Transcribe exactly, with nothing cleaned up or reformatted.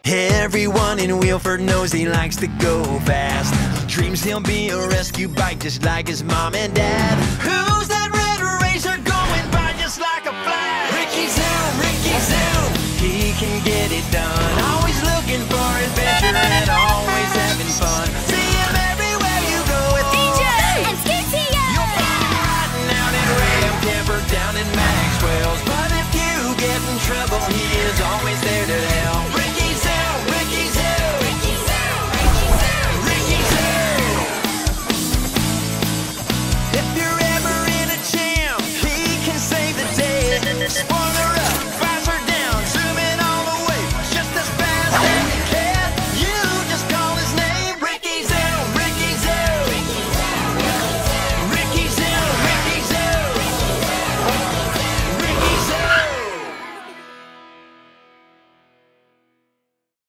Everyone in Wilford knows he likes to go fast. Dreams he'll be a rescue bike just like his mom and dad. Who's that red racer going by just like a flash? Ricky Zoom, Ricky Zoom, he can get it done. Always looking for adventure and always having fun. See him everywhere you go with D J and Skitty. You'll find him riding out in Ram Camper down in Maxwell's. But if you get in trouble, he is always there.